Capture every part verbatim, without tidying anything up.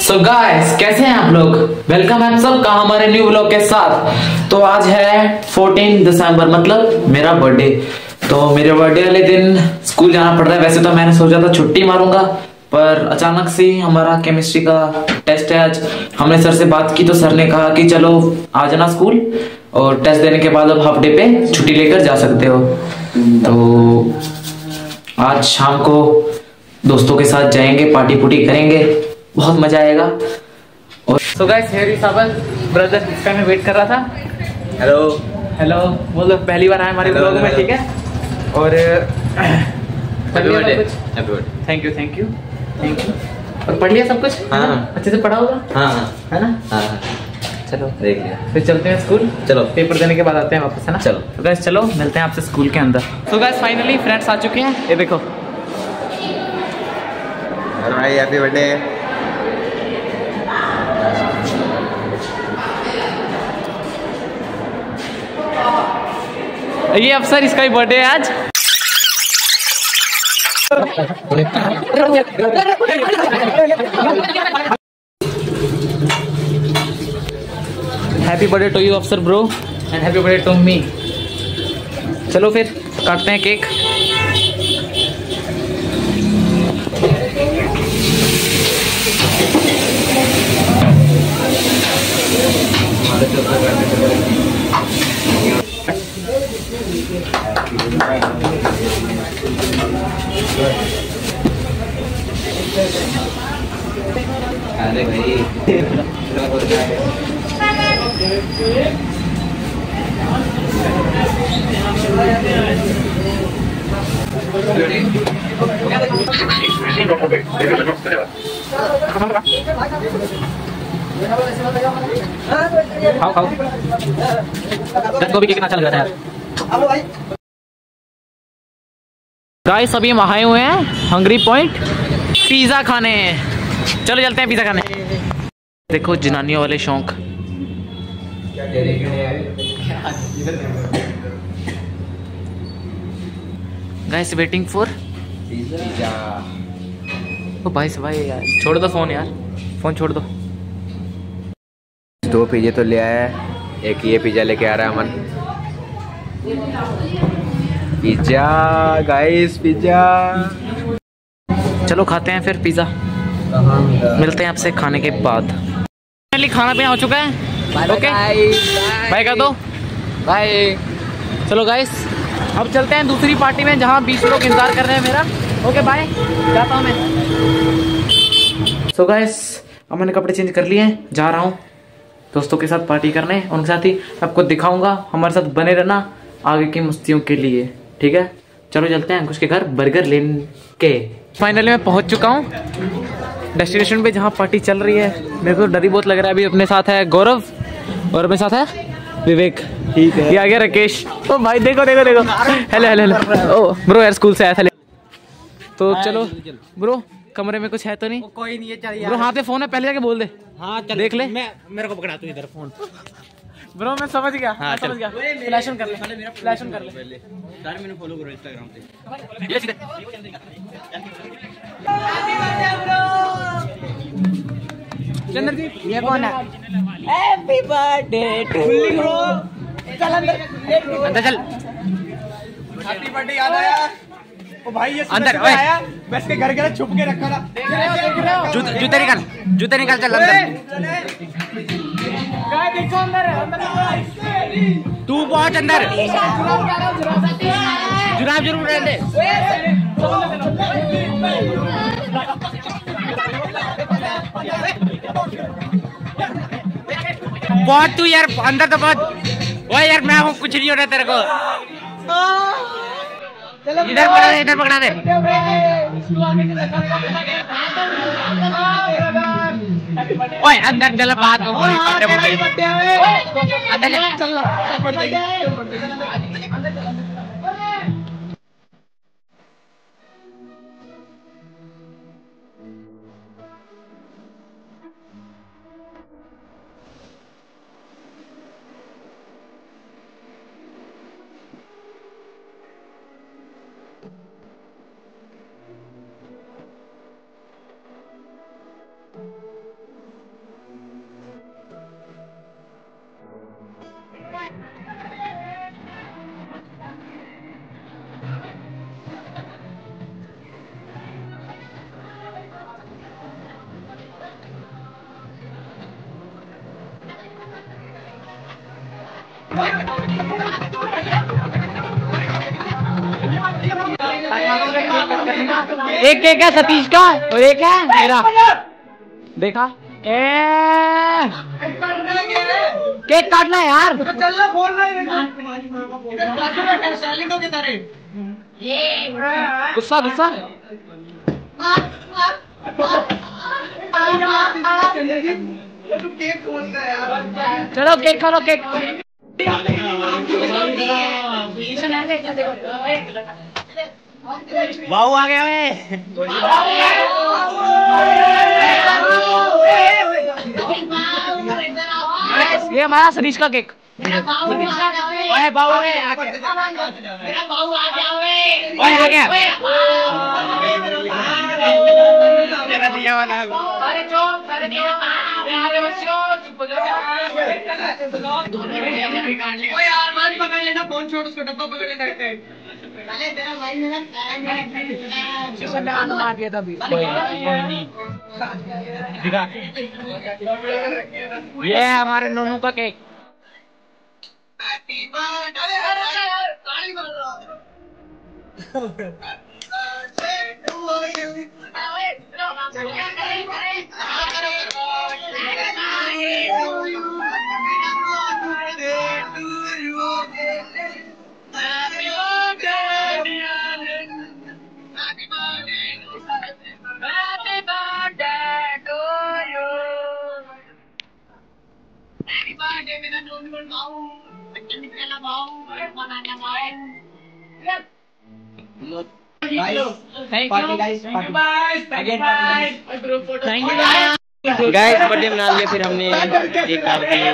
So guys, कैसे हैं आप लोग। वेलकम है आप सबका हमारे न्यू व्लॉग के साथ। तो आज है चौदह दिसंबर, मतलब मेरा बर्थडे। तो मेरे बर्थडे वाले दिन स्कूल जाना पड़ रहा है। वैसे तो मैंने सोचा था छुट्टी मारूंगा, पर अचानक से हमारा केमिस्ट्री का टेस्ट है आज। हमने सर से बात की तो सर ने कहा कि चलो आ जाना स्कूल, और टेस्ट देने के बाद अब हाफ डे पे छुट्टी लेकर जा सकते हो। तो आज शाम को दोस्तों के साथ जाएंगे, पार्टी पुटी करेंगे, बहुत मजा आएगा। और so guys, here is our brother, जिसका मैं वेट कर रहा था। हेलो हेलो बोलो, पहली बार आए हमारे ब्लॉग में, ठीक है। और happy birthday. Happy birthday. Thank you thank you thank you. और पढ़ लिया सब कुछ? हाँ। अच्छे से पढ़ा होगा? हाँ हाँ है ना? हाँ हाँ। चलो देख लिया। फिर चलते हैं स्कूल। चलो, पेपर देने के बाद आते हैं वापस, है ना? चलो तो गाइस चलो, मिलते हैं आपसे स्कूल के अंदर। तो गाइस फाइनली फ्रेंड्स आ चुके हैं, ये देखो। भाई हैप्पी बर्थडे। ये अफसर, इसका ही बर्थडे है आज। Happy birthday to you Afsar bro, and happy birthday to me. चलो फिर काटते हैं केक। अरे भाई खाओ खाओ, दस को भी केक अच्छा लग रहा है यार। गाइस अभी हम आए हुए हैं हंगरी पॉइंट पिज्जा खाने। चलो चलते हैं पिज्जा खाने। देखो जनानियों वाले शौक। Guys waiting for pizza. ओ भाई से भाई यार, छोड़ दो फोन यार, फोन छोड़ दो। दो पिज्जे तो ले आया है, एक ये पिज्जा लेके आ रहा है अमन। Pizza guys, pizza. चलो खाते हैं फिर पिज्जा, मिलते हैं आपसे खाने के बाद। फाइनली खाना पीना हो चुका है। ओके बाय कर दो, बाय। चलो गाइस अब चलते हैं दूसरी पार्टी में, जहाँ बीस लोग इंतजार कर रहे हैं मेरा। ओके बाय, जाता हूँ मैं। सो गाइस अब मैंने कपड़े चेंज कर लिए हैं, जा रहा हूँ दोस्तों के साथ पार्टी करने। उनके साथ ही आपको दिखाऊंगा, हमारे साथ बने रहना आगे की मस्तियों के लिए, ठीक है। चलो चलते हैं अंकुश के घर बर्गर लेने के। फाइनली मैं पहुंच चुका हूँ डेस्टिनेशन पे, जहाँ पार्टी चल रही है। मेरे को डर ही बहुत लग रहा है। अभी अपने साथ है गौरव और अपने साथ है विवेक, ठीक है। ये आ गया राकेश। ओ भाई देखो देखो देखो, हेलो हेलो हेलो। ओ ब्रो यार स्कूल से आया था। तो चलो ब्रो, कमरे में कुछ है तो नहीं? कोई नहीं है, चल यार। ब्रो हाथ में फोन है, पहले जाके बोल दे। हाँ चल, देख ले। मैं मेरे को पकड़ा तू इधर फोन। ब्रो मैं समझ गया, हाँ, मैं समझ गया। फ्लैश ऑन कर ले, फ्लैश ऑन कर ले। यार मैंने फॉलो करो इंस्टाग्राम पे। ये सीधे। चंदर जी ये कौन है? Happy birthday to you. चल अंदर अंदर चल। हैप्पी बर्थडे याद आया। ओ भाई ये अंदर, सुबह आया, मैं इसके घर के छुप के रखा था। देख रहे हो देख रहे हो? जूते जूते निकाल, जूते निकाल, चल अंदर। गाय देखो अंदर अंदर। तू पहुंच अंदर। जुराब जरूर रहने दे। पहुंच तू यार अंदर तो पहुंच। ओए यार मैं हूँ, कुछ नहीं हो रहा तेरे को। इधर पकड़ा दे, इधर पकड़ा दे। ओए अंदर चल, बात हो गई। अंदर चल। एक केक है सतीश का और एक है मेरा। देखा ए केक काटना है यार। गुस्सा गुस्सा चलो केक खा लो केक। वाऊ आ गया वे। ये हमारा सतीश का केक। ओए बाऊ आ गया। ओए आ गया। मेरा दिया वाला। अरे चुप अरे चुप अरे बच्चों चुप हो जाओ। ओए यार मत पकड़ लेना फोन छोड़ उसको डब्बा पकड़ लेना है। अरे तेरा भाई मेरा टाइम मार दिया था अभी। दिखा ये हमारे नोनू का केक। अरे यार ताली मार रहा। गाइस बर्थडे मना लिया फिर हमने केक काट दिया।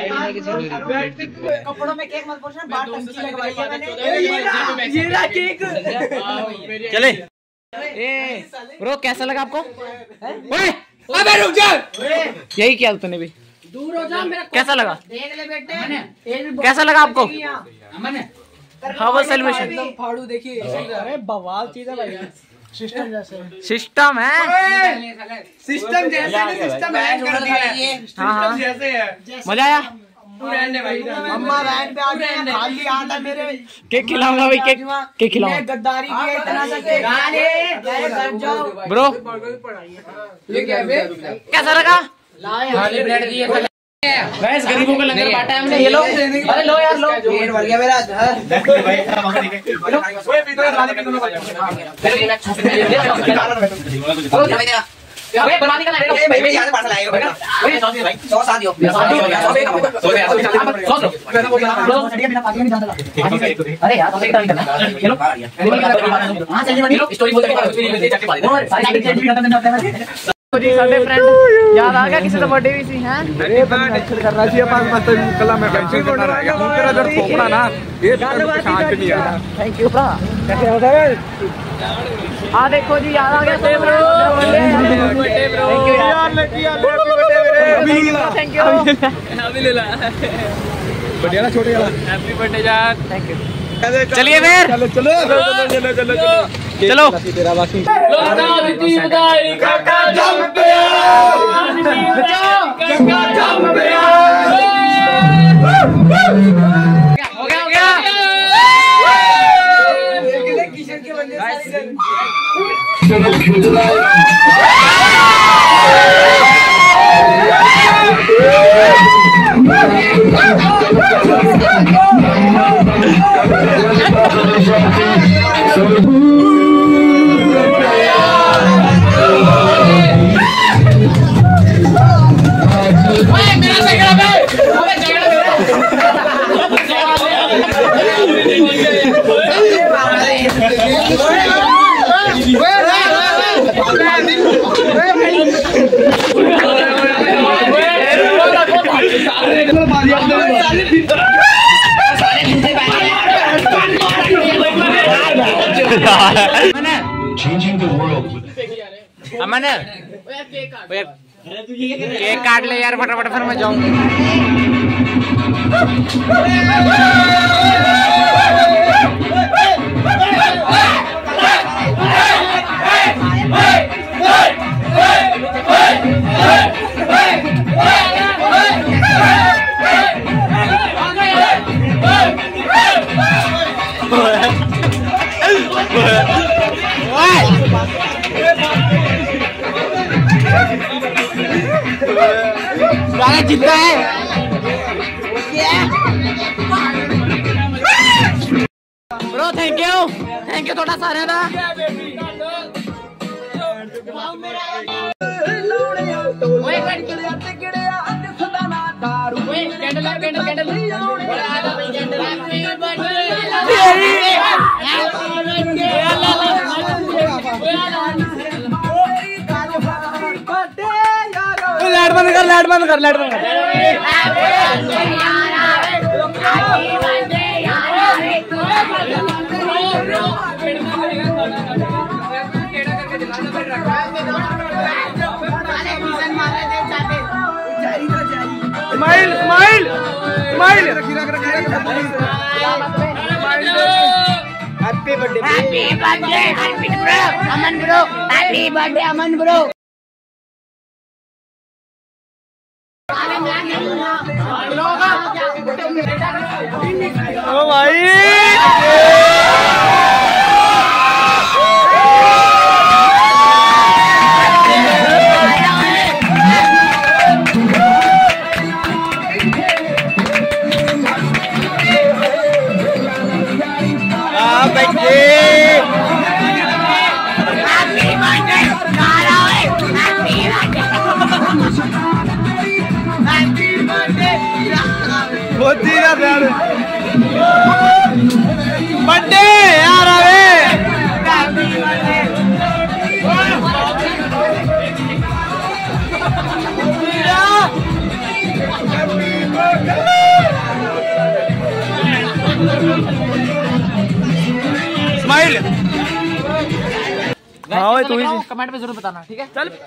कपड़ों में केक मत पूछना, बात टंकी लगवाई है मैंने। ये रहा केक। चले ए ब्रो कैसा लगा आपको? ओए अबे रुक जा। यही किया तूने भी। दूर हो जा मेरा। कैसा लगा? देख ले बेटे कैसा लगा आपको? How was celebration? एकदम फाड़ू देखिए। अरे बवाल चीज है भाई। सिस्टम जैसे सिस्टम है। सिस्टम जैसे सिस्टम हैक कर दिया है। सिस्टम जैसे है। मजा आया? अम्मा वैन पे आके खाली आता मेरे। केक खिलाऊंगा भाई। केक केक खिलाऊंगा। गद्दारी की है इतना सा केक। अरे घर जाओ ब्रो ये क्या है? कैसा लगा? खाली ब्रेड दिए थे। गाइस गरीबों का लंगर बांटा है हमने। ये लो अरे लो यार लो। पेट भर गया मेरा। अरे बर्बादी का लगा। भाई भाई यहां से पार्सल आएगा बेटा। ओए सौ भाई सौ साथ दियो। अरे यार तो एक करना। ये लो हां चलिए लो स्टोरी बोलते जी साडे फ्रेंड याद आ गया किसी का बर्थडे भी सी हैं। अरे कैंसिल करना चाहिए पास मत कल मैं कैंसिल करना रह गया हूं तेरा जब थोपड़ा ना ये शांत नहीं आ रहा। थैंक यू भरा। कैसे हो सर? आ देखो जी याद आ गया birthday bro. Birthday bro thank you यार। लकी यार हैप्पी बर्थडे मेरे। थैंक यू अभी ले ला। बढ़िया ना छोटे वाला। हैप्पी बर्थडे यार। Thank you. चलिए फिर चलो चलो चलो चलो चलो चलो तेरा बाकी काका जम गया काका जम गया। हो गया हो गया। किशन के बंदे सारे Changing the world. Aman cake काट ले यार फटाफट फिर मैं जाऊँ। जीता है। Bro thank you thank you थोड़ा सारे दा लाइट बंद कर लाइट बंद कर लाइट बंद कर smile smile smile happy birthday happy birthday happy bro Aman bro happy birthday Aman bro ओ भाई बर्थडे यार अबे स्माइल हाँ भाई तू ही कमेंट में जरूर बताना ठीक है। चल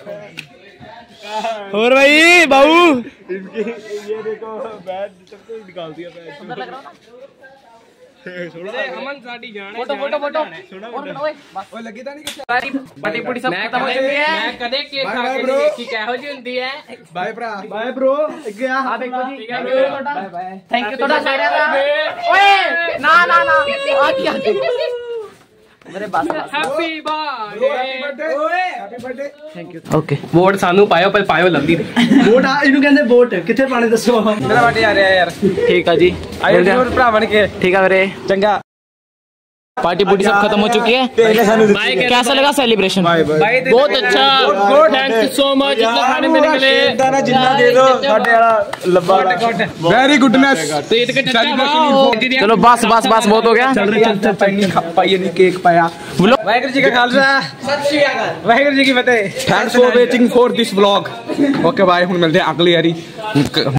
और भाई बाबू इनके ये देखो बैट सबको निकाल दिया बैट सुंदर लग रहा है ना। अमन साडी जाने फोटो फोटो फोटो और ओए बस ओए लगी था नहीं कि सारी बटी पुटी सब खत्म हो चुकी है। मैं कदे केक खा के देखी कहो जी हुंदी है। बाय भरा बाय ब्रो गया हां देखो जी बाय बाय थैंक यू थोड़ा सारे दा ओए ना ना ना आ क्या मेरे बस हैप्पी बर्थडे ओए happy birthday thank you okay vote सानू पायो पर पायो लंदी वोट आ इनु कहंदे वोट किथे पाने दसो मेरा बर्थडे आ रहा है यार ठीक है जी आयो जरूर भरा बन के ठीक है मेरे चंगा पार्टी पुटी सब खत्म हो चुकी है। कैसा लगा सेलिब्रेशन? बहुत अच्छा थैंक यू सो मच इतना खाने में निकले दाना जिन्ना दे दो साडे वाला लब्बा वेरी गुडनेस चलो बस बस बस बहुत हो गया। चल रही चल चल पाइए नहीं केक पाया वाहिगुरु जी का खालसा सत श्री अकाल वाहिगुरु जी की फतेह thanks for waiting for this vlog okay bye हुन मिलते हैं अगली बारी।